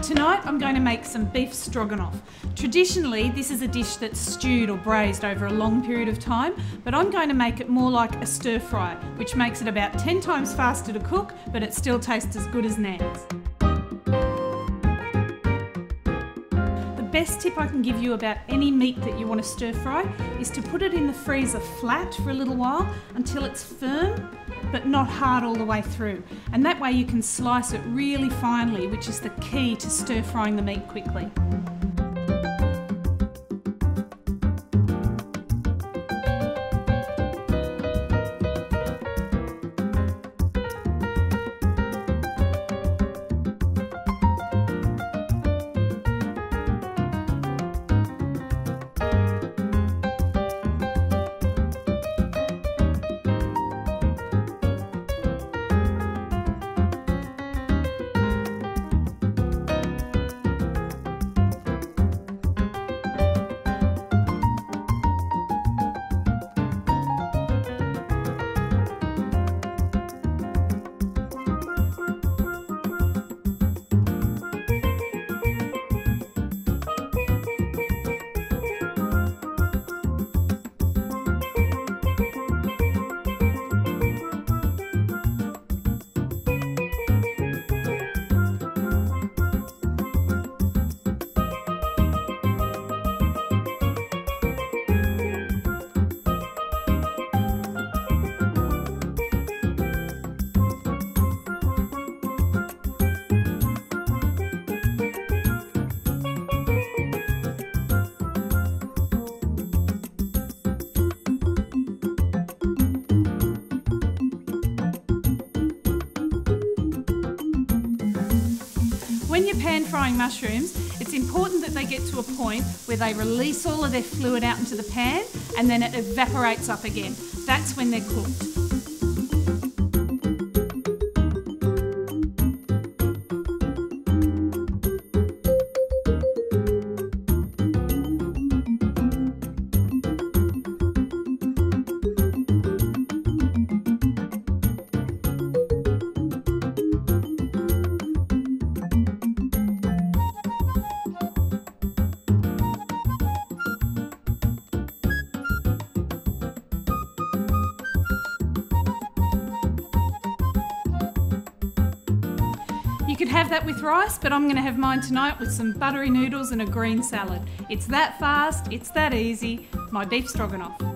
Tonight I'm going to make some beef stroganoff. Traditionally this is a dish that's stewed or braised over a long period of time, but I'm going to make it more like a stir fry, which makes it about 10 times faster to cook, but it still tastes as good as Nan's. The best tip I can give you about any meat that you want to stir fry is to put it in the freezer flat for a little while until it's firm but not hard all the way through, and that way you can slice it really finely, which is the key to stir frying the meat quickly. When you're pan frying mushrooms, it's important that they get to a point where they release all of their fluid out into the pan and then it evaporates up again. That's when they're cooked. You could have that with rice, but I'm going to have mine tonight with some buttery noodles and a green salad. It's that fast, it's that easy. My beef stroganoff.